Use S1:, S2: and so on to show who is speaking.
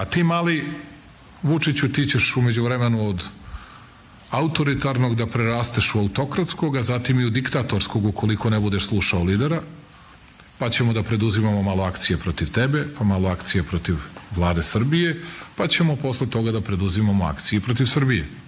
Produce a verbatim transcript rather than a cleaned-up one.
S1: A ti mali Vučiću, ti ćeš umeđu vremenu od autoritarnog da prerasteš u autokratskog, a zatim i u diktatorskog ukoliko ne budeš slušao lidera, pa ćemo da preduzimamo malo akcije protiv tebe, pa malo akcije protiv vlade Srbije, pa ćemo posle toga da preduzimamo akcije protiv Srbije.